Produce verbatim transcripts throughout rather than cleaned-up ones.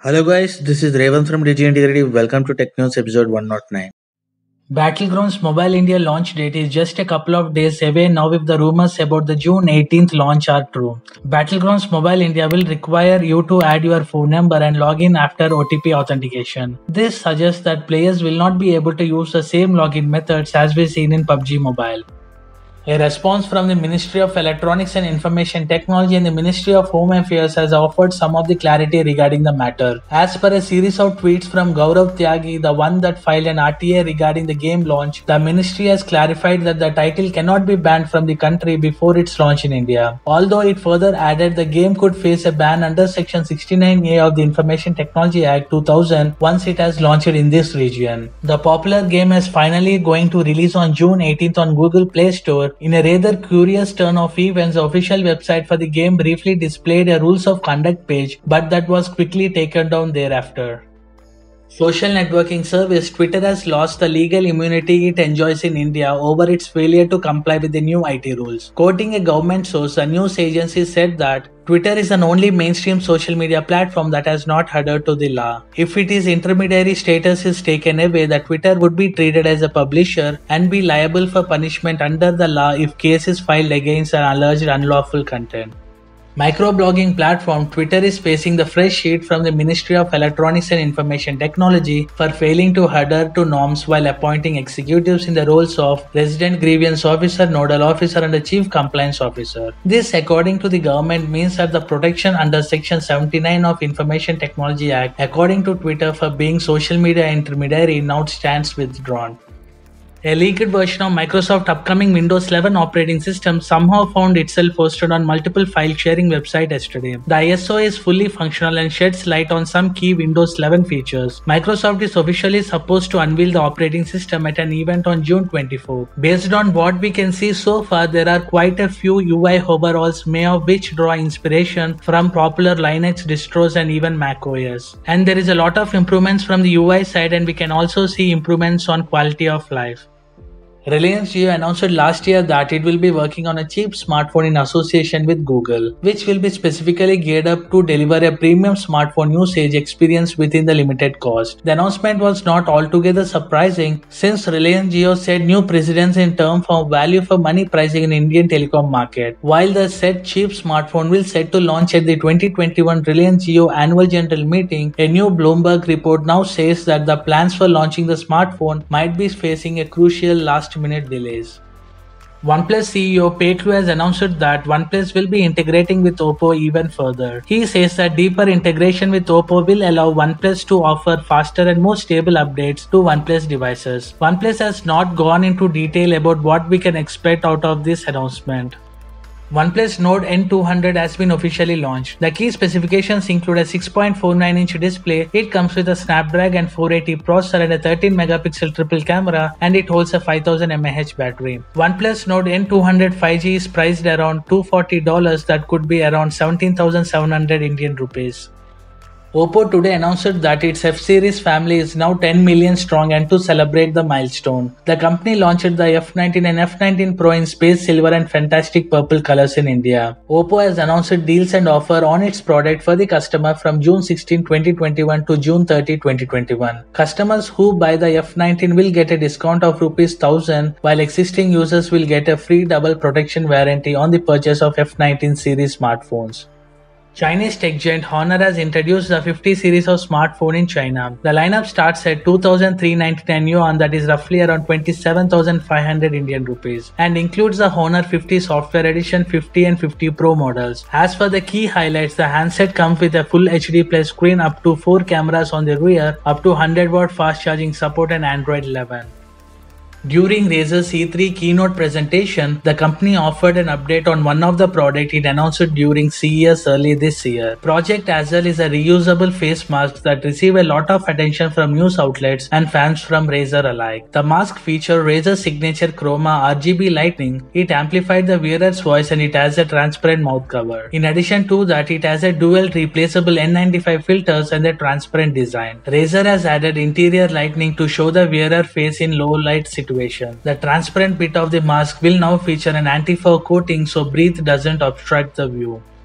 Hello guys, this is Revan from Digi Integrity. Welcome to Tech News episode one oh nine. Battlegrounds Mobile India launch date is just a couple of days away now if the rumors about the June eighteenth launch are true. Battlegrounds Mobile India will require you to add your phone number and log in after O T P authentication. This suggests that players will not be able to use the same login methods as we seen in P U B G Mobile. A response from the Ministry of Electronics and Information Technology and the Ministry of Home Affairs has offered some of the clarity regarding the matter. As per a series of tweets from Gaurav Tyagi, the one that filed an R T A regarding the game launch, the ministry has clarified that the title cannot be banned from the country before its launch in India. Although it further added the game could face a ban under Section sixty-nine A of the Information Technology Act two thousand once it has launched in this region. The popular game is finally going to release on June eighteenth on Google Play Store. In a rather curious turn of events, the official website for the game briefly displayed a rules of conduct page, but that was quickly taken down thereafter. Social networking service Twitter has lost the legal immunity it enjoys in India over its failure to comply with the new I T rules. Quoting a government source, a news agency said that Twitter is the only mainstream social media platform that has not adhered to the law. If its intermediary status is taken away, the Twitter would be treated as a publisher and be liable for punishment under the law if case is filed against an alleged unlawful content. Microblogging platform Twitter is facing the fresh heat from the Ministry of Electronics and Information Technology for failing to adhere to norms while appointing executives in the roles of Resident Grievance Officer, Nodal Officer and the Chief Compliance Officer. This, according to the government, means that the protection under Section seventy-nine of Information Technology Act, according to Twitter for being social media intermediary, now stands withdrawn. A leaked version of Microsoft's upcoming Windows eleven operating system somehow found itself hosted on multiple file-sharing websites yesterday. The I S O is fully functional and sheds light on some key Windows eleven features. Microsoft is officially supposed to unveil the operating system at an event on June twenty-fourth. Based on what we can see so far, there are quite a few U I overhauls, many of which draw inspiration from popular Linux distros and even macOS. And there is a lot of improvements from the U I side, and we can also see improvements on quality of life. Reliance Jio announced last year that it will be working on a cheap smartphone in association with Google, which will be specifically geared up to deliver a premium smartphone usage experience within the limited cost. The announcement was not altogether surprising since Reliance Jio set new precedents in terms of value for money pricing in Indian telecom market. While the said cheap smartphone will set to launch at the twenty twenty-one Reliance Jio annual general meeting, a new Bloomberg report now says that the plans for launching the smartphone might be facing a crucial last minute delays. OnePlus C E O Pei-Lu has announced that OnePlus will be integrating with Oppo even further. He says that deeper integration with Oppo will allow OnePlus to offer faster and more stable updates to OnePlus devices. OnePlus has not gone into detail about what we can expect out of this announcement. OnePlus Nord N two hundred has been officially launched. The key specifications include a six point four nine inch display, it comes with a Snapdragon four eighty processor and a thirteen megapixel triple camera, and it holds a five thousand milliamp hour battery. OnePlus Nord N two hundred five G is priced around two hundred forty dollars, that could be around seventeen thousand seven hundred Indian rupees. Oppo today announced that its F series family is now ten million strong, and to celebrate the milestone, the company launched the F nineteen and F nineteen Pro in space silver and fantastic purple colors in India. Oppo has announced deals and offer on its product for the customer from June sixteenth twenty twenty-one to June thirtieth twenty twenty-one. Customers who buy the F nineteen will get a discount of rupees one thousand, while existing users will get a free double protection warranty on the purchase of F nineteen series smartphones. Chinese tech giant Honor has introduced the fifty series of smartphone in China. The lineup starts at two thousand three hundred ninety-nine yuan, that is roughly around twenty-seven thousand five hundred Indian rupees, and includes the Honor fifty Software Edition fifty and fifty Pro models. As for the key highlights, the handset comes with a full H D plus screen, up to four cameras on the rear, up to one hundred watt fast charging support and Android eleven. During Razer's E three keynote presentation, the company offered an update on one of the products it announced during C E S early this year. Project Azure is a reusable face mask that received a lot of attention from news outlets and fans from Razer alike. The mask features Razer's signature Chroma R G B lighting, it amplified the wearer's voice, and it has a transparent mouth cover. In addition to that, it has a dual replaceable N ninety-five filters and a transparent design. Razer has added interior lighting to show the wearer face in low light situations. The transparent bit of the mask will now feature an anti-fog coating so breath doesn't obstruct the view.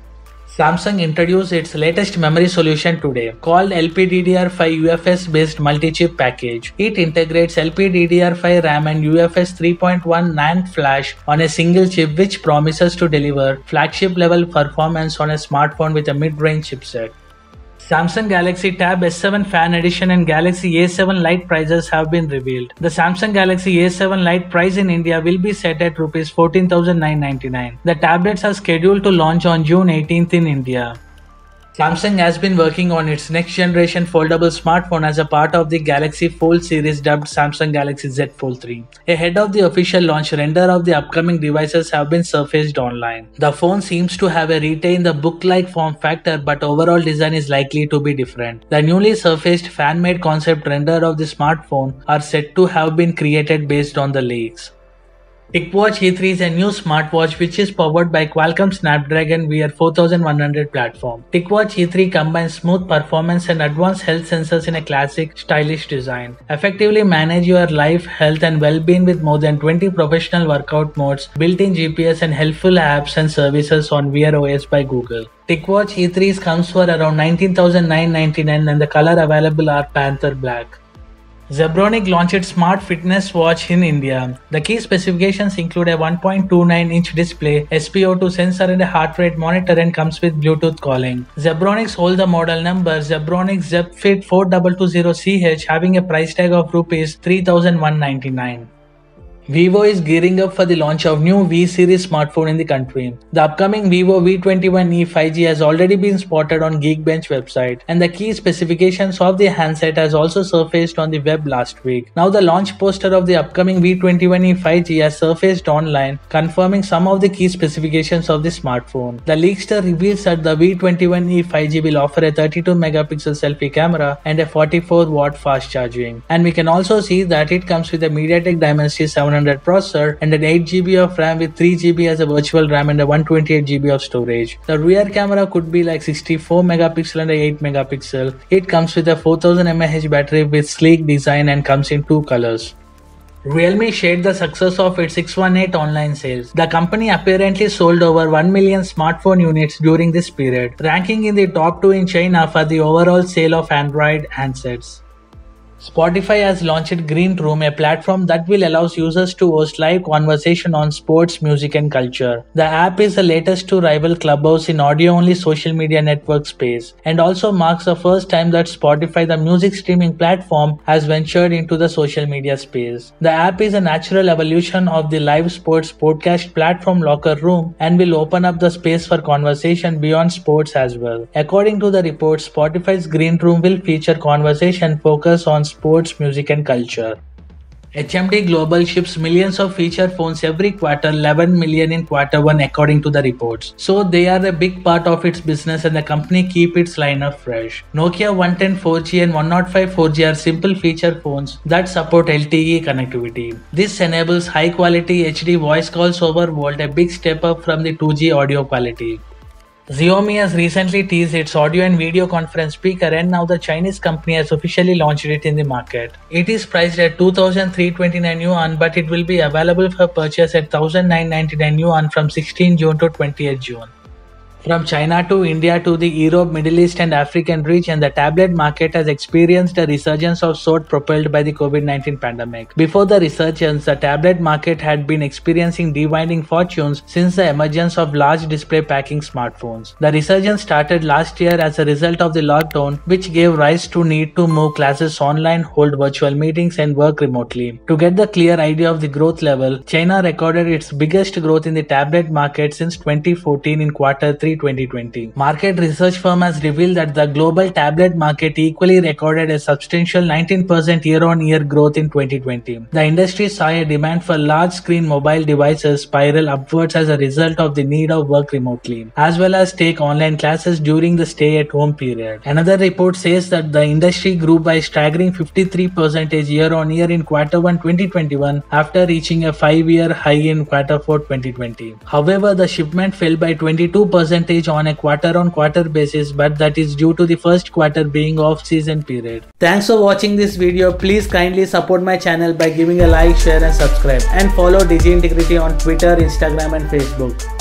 Samsung introduced its latest memory solution today, called L P D D R five U F S-based multi-chip package. It integrates L P D D R five RAM and U F S three point one NAND flash on a single chip, which promises to deliver flagship-level performance on a smartphone with a mid-range chipset. Samsung Galaxy Tab S seven Fan Edition and Galaxy A seven Lite prices have been revealed. The Samsung Galaxy A seven Lite price in India will be set at rupees fourteen thousand nine hundred ninety-nine. The tablets are scheduled to launch on June eighteenth in India. Samsung has been working on its next generation foldable smartphone as a part of the Galaxy Fold series dubbed Samsung Galaxy Z Fold three. Ahead of the official launch, render of the upcoming devices have been surfaced online. The phone seems to have a retain the book-like form factor, but overall design is likely to be different. The newly surfaced fan-made concept render of the smartphone are said to have been created based on the leaks. TicWatch E three is a new smartwatch which is powered by Qualcomm Snapdragon Wear four thousand one hundred platform. TicWatch E three combines smooth performance and advanced health sensors in a classic, stylish design. Effectively manage your life, health and well-being with more than twenty professional workout modes, built-in G P S and helpful apps and services on Wear O S by Google. TicWatch E three comes for around nineteen thousand nine hundred ninety-nine and the color available are Panther Black. Zebronic launched its smart fitness watch in India. The key specifications include a one point two nine inch display, S p O two sensor and a heart rate monitor, and comes with Bluetooth calling. Zebronics hold the model number Zebronic ZebFit four two two zero C H, having a price tag of rupees three thousand one hundred ninety-nine. Vivo is gearing up for the launch of new V series smartphone in the country. The upcoming Vivo V twenty-one E five G has already been spotted on Geekbench website, and the key specifications of the handset has also surfaced on the web last week. Now the launch poster of the upcoming V twenty-one E five G has surfaced online, confirming some of the key specifications of the smartphone. The leakster reveals that the V twenty-one E five G will offer a thirty-two megapixel selfie camera and a forty-four watt fast charging. And we can also see that it comes with a MediaTek Dimensity seven hundred processor and an eight gigabytes of RAM with three gigabytes as a virtual RAM and a one hundred twenty-eight gigabytes of storage. The rear camera could be like sixty-four megapixel and a eight megapixel. It comes with a four thousand milliamp hour battery with sleek design and comes in two colors. Realme shared the success of its six one eight online sales. The company apparently sold over one million smartphone units during this period, ranking in the top two in China for the overall sale of Android handsets. Spotify has launched Green Room, a platform that will allow users to host live conversation on sports, music and culture. The app is the latest to rival Clubhouse in audio-only social media network space, and also marks the first time that Spotify, the music streaming platform, has ventured into the social media space. The app is a natural evolution of the live sports podcast platform Locker Room and will open up the space for conversation beyond sports as well. According to the report, Spotify's Green Room will feature conversation focused on sports, music and culture. H M D Global ships millions of feature phones every quarter, eleven million in quarter one according to the reports. So they are a big part of its business and the company keep its lineup fresh. Nokia one ten four G and one oh five four G are simple feature phones that support L T E connectivity. This enables high quality H D voice calls over VoLTE, a big step up from the two G audio quality. Xiaomi has recently teased its audio and video conference speaker, and now the Chinese company has officially launched it in the market. It is priced at two thousand three hundred twenty-nine yuan, but it will be available for purchase at one thousand nine hundred ninety-nine yuan from sixteenth June to twentieth June. From China to India to the Europe, Middle East and African region, the tablet market has experienced a resurgence of sorts propelled by the COVID nineteen pandemic. Before the resurgence, the tablet market had been experiencing rewinding fortunes since the emergence of large display packing smartphones. The resurgence started last year as a result of the lockdown, which gave rise to need to move classes online, hold virtual meetings and work remotely. To get the clear idea of the growth level, China recorded its biggest growth in the tablet market since twenty fourteen in quarter three twenty twenty. Market research firm has revealed that the global tablet market equally recorded a substantial nineteen percent year-on-year growth in twenty twenty. The industry saw a demand for large-screen mobile devices spiral upwards as a result of the need of work remotely, as well as take online classes during the stay-at-home period. Another report says that the industry grew by staggering fifty-three percent year-on-year in quarter one twenty twenty-one after reaching a five-year high in quarter four twenty twenty. However, the shipment fell by twenty-two percent on a quarter-on-quarter basis, but that is due to the first quarter being off-season period. Thanks for watching this video. Please kindly support my channel by giving a like, share and subscribe, and follow Digi Integrity on Twitter, Instagram and Facebook.